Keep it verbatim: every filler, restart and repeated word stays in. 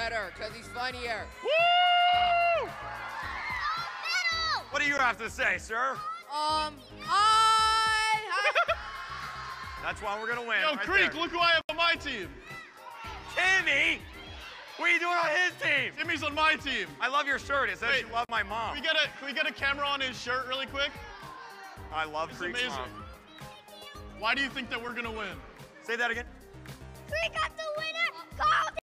better, because he's funnier. Woo! What do you have to say, sir? Um, I... That's why we're gonna win. Yo, right Kreek, there. look who I have on my team. Timmeh? What are you doing on his team? Timmy's on my team. I love your shirt. It says Wait, you love my mom. Can we get a, can we get a camera on his shirt really quick? I love It's Kreek's amazing. mom. Why do you think that we're gonna win? Say that again. Kreek got the winner. Karl